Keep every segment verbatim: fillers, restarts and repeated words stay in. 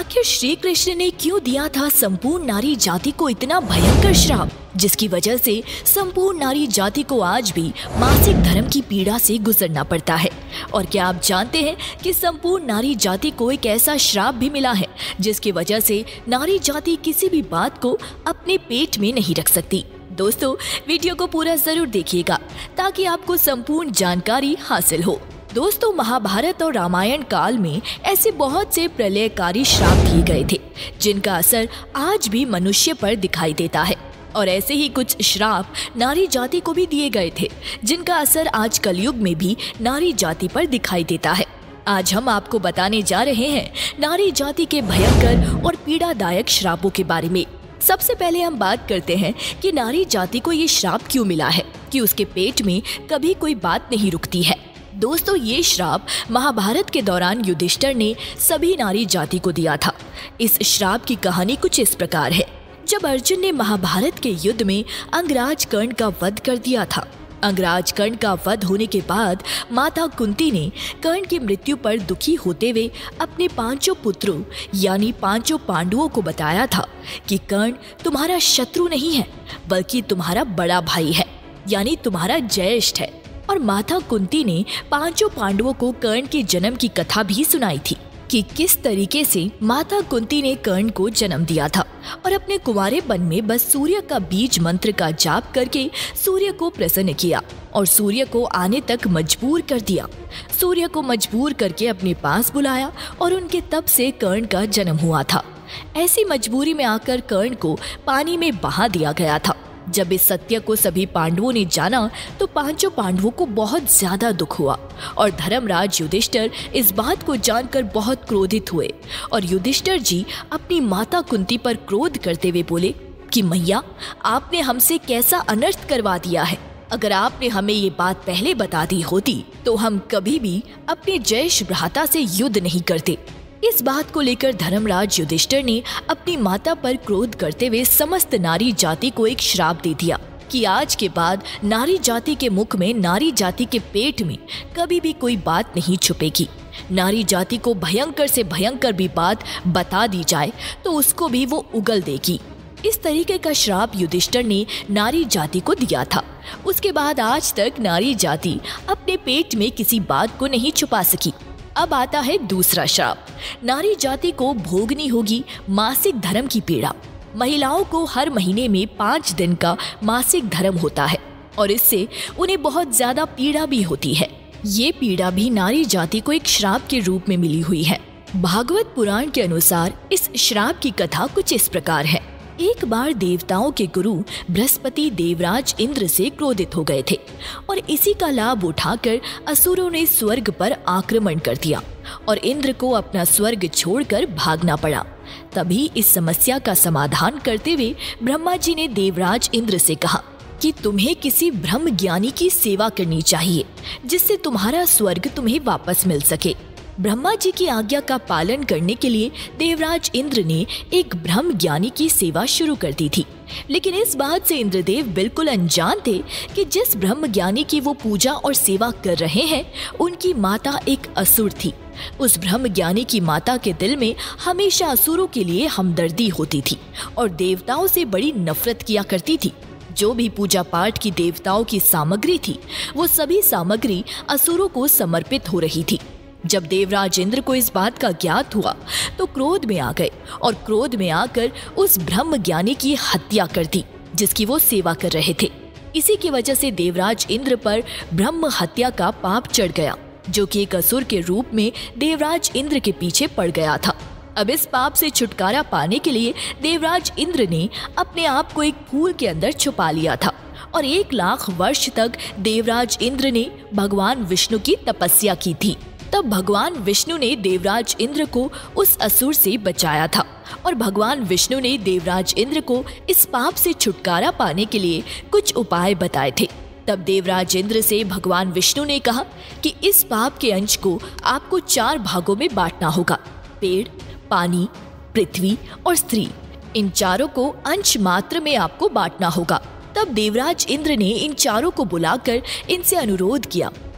आखिर श्री कृष्ण ने क्यों दिया था संपूर्ण नारी जाति को इतना भयंकर श्राप, जिसकी वजह से संपूर्ण नारी जाति को आज भी मासिक धर्म की पीड़ा से गुजरना पड़ता है। और क्या आप जानते हैं कि संपूर्ण नारी जाति को एक ऐसा श्राप भी मिला है जिसकी वजह से नारी जाति किसी भी बात को अपने पेट में नहीं रख सकती। दोस्तों, वीडियो को पूरा जरूर देखिएगा ताकि आपको संपूर्ण जानकारी हासिल हो। दोस्तों, महाभारत और रामायण काल में ऐसे बहुत से प्रलयकारी श्राप दिए गए थे जिनका असर आज भी मनुष्य पर दिखाई देता है। और ऐसे ही कुछ श्राप नारी जाति को भी दिए गए थे जिनका असर आज कलयुग में भी नारी जाति पर दिखाई देता है। आज हम आपको बताने जा रहे हैं नारी जाति के भयंकर और पीड़ादायक श्रापों के बारे में। सबसे पहले हम बात करते हैं कि नारी जाति को ये श्राप क्यों मिला है कि उसके पेट में कभी कोई बात नहीं रुकती है। दोस्तों, ये श्राप महाभारत के दौरान युधिष्ठिर ने सभी नारी जाति को दिया था। इस श्राप की कहानी कुछ इस प्रकार है। जब अर्जुन ने महाभारत के युद्ध में अंगराज कर्ण का वध कर दिया था, अंगराज कर्ण का वध होने के बाद माता कुंती ने कर्ण की मृत्यु पर दुखी होते हुए अपने पांचों पुत्रों यानी पांचों पांडवों को बताया था कि कर्ण तुम्हारा शत्रु नहीं है बल्कि तुम्हारा बड़ा भाई है, यानी तुम्हारा ज्येष्ठ है। और माता कुंती ने पांचों पांडवों को कर्ण के जन्म की कथा भी सुनाई थी कि किस तरीके से माता कुंती ने कर्ण को जन्म दिया था और अपने कुंवारेपन में बस सूर्य का बीज मंत्र का जाप करके सूर्य को प्रसन्न किया और सूर्य को आने तक मजबूर कर दिया। सूर्य को मजबूर करके अपने पास बुलाया और उनके तप से कर्ण का जन्म हुआ था। ऐसी मजबूरी में आकर कर्ण को पानी में बहा दिया गया था। जब इस सत्य को सभी पांडवों ने जाना तो पांचों पांडवों को बहुत ज्यादा दुख हुआ और धर्मराज युधिष्ठिर इस बात को जानकर बहुत क्रोधित हुए। और युधिष्ठिर जी अपनी माता कुंती पर क्रोध करते हुए बोले कि मैया, आपने हमसे कैसा अनर्थ करवा दिया है। अगर आपने हमें ये बात पहले बता दी होती तो हम कभी भी अपने जयेश भ्राता से युद्ध नहीं करते। इस बात को लेकर धर्मराज युधिष्ठिर ने अपनी माता पर क्रोध करते हुए समस्त नारी जाति को एक श्राप दे दिया कि आज के बाद नारी जाति के मुख में, नारी जाति के पेट में कभी भी कोई बात नहीं छुपेगी। नारी जाति को भयंकर से भयंकर भी बात बता दी जाए तो उसको भी वो उगल देगी। इस तरीके का श्राप युधिष्ठिर ने नारी जाति को दिया था। उसके बाद आज तक नारी जाति अपने पेट में किसी बात को नहीं छुपा सकी। अब आता है दूसरा श्राप। नारी जाति को भोगनी होगी मासिक धर्म की पीड़ा। महिलाओं को हर महीने में पाँच दिन का मासिक धर्म होता है और इससे उन्हें बहुत ज्यादा पीड़ा भी होती है। ये पीड़ा भी नारी जाति को एक श्राप के रूप में मिली हुई है। भागवत पुराण के अनुसार इस श्राप की कथा कुछ इस प्रकार है। एक बार देवताओं के गुरु बृहस्पति देवराज इंद्र से क्रोधित हो गए थे और इसी का लाभ उठाकर असुरों ने स्वर्ग पर आक्रमण कर दिया और इंद्र को अपना स्वर्ग छोड़कर भागना पड़ा। तभी इस समस्या का समाधान करते हुए ब्रह्मा जी ने देवराज इंद्र से कहा कि तुम्हें किसी ब्रह्म ज्ञानी की सेवा करनी चाहिए जिससे तुम्हारा स्वर्ग तुम्हें वापस मिल सके। ब्रह्मा जी की आज्ञा का पालन करने के लिए देवराज इंद्र ने एक ब्रह्म ज्ञानी की सेवा शुरू कर दी थी, लेकिन इस बात से इंद्रदेव बिल्कुल अनजान थे कि जिस ब्रह्म ज्ञानी की वो पूजा और सेवा कर रहे हैं उनकी माता एक असुर थी। उस ब्रह्म ज्ञानी की माता के दिल में हमेशा असुरों के लिए हमदर्दी होती थी और देवताओं से बड़ी नफरत किया करती थी। जो भी पूजा पाठ की देवताओं की सामग्री थी वो सभी सामग्री असुरों को समर्पित हो रही थी। जब देवराज इंद्र को इस बात का ज्ञात हुआ तो क्रोध में आ गए और क्रोध में आकर उस ब्रह्म ज्ञानी की हत्या कर दी जिसकी वो सेवा कर रहे थे। इसी की वजह से देवराज इंद्र पर ब्रह्म हत्या का पाप चढ़ गया, जो कि एक असुर के रूप में देवराज इंद्र के पीछे पड़ गया था। अब इस पाप से छुटकारा पाने के लिए देवराज इंद्र ने अपने आप को एक फूल के अंदर छुपा लिया था और एक लाख वर्ष तक देवराज इंद्र ने भगवान विष्णु की तपस्या की थी। तब भगवान विष्णु ने देवराज इंद्र को उस असुर से बचाया था और भगवान विष्णु ने देवराज इंद्र को इस पाप से छुटकारा पाने के लिए कुछ उपाय बताए थे। तब देवराज इंद्र से भगवान विष्णु ने कहा कि इस पाप के अंश को आपको चार भागों में बांटना होगा। पेड़, पानी, पृथ्वी और स्त्री, इन चारों को अंश मात्र में आपको बांटना होगा। तब देवराज इंद्र ने इन चारों को बुलाकर इनसे अनुरोध किया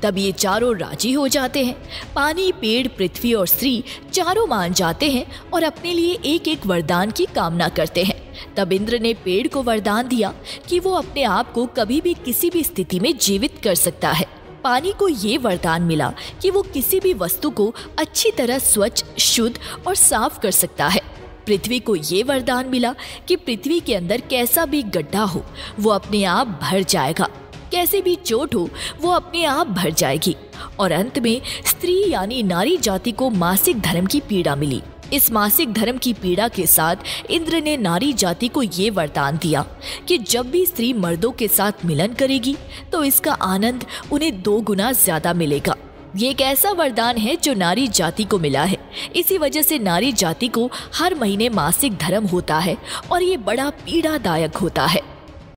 तब ये चारों राजी हो जाते हैं। पानी, पेड़, पृथ्वी और स्त्री चारों मान जाते हैं और अपने लिए एक एक वरदान की कामना करते हैं। तब इंद्र ने पेड़ को वरदान दिया कि वो अपने आप को कभी भी किसी भी स्थिति में जीवित कर सकता है। पानी को ये वरदान मिला कि वो किसी भी वस्तु को अच्छी तरह स्वच्छ, शुद्ध और साफ कर सकता है। पृथ्वी को ये वरदान मिला कि पृथ्वी के अंदर कैसा भी गड्ढा हो वो अपने आप भर जाएगा, कैसे भी चोट हो वो अपने आप भर जाएगी। और अंत में स्त्री यानी नारी जाति को मासिक धर्म की पीड़ा मिली। इस मासिक धर्म की पीड़ा के साथ इंद्र ने नारी जाति को ये वरदान दिया कि जब भी स्त्री मर्दों के साथ मिलन करेगी तो इसका आनंद उन्हें दो गुना ज्यादा मिलेगा। ये एक ऐसा वरदान है जो नारी जाति को मिला है। इसी वजह से नारी जाति को हर महीने मासिक धर्म होता है और ये बड़ा पीड़ादायक होता है।